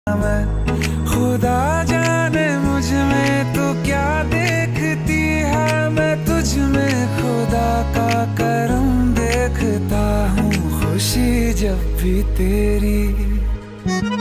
मैं खुदा जाने मुझ में तो क्या देखती है, मैं तुझ में खुदा का करम देखता हूँ, खुशी जब भी तेरी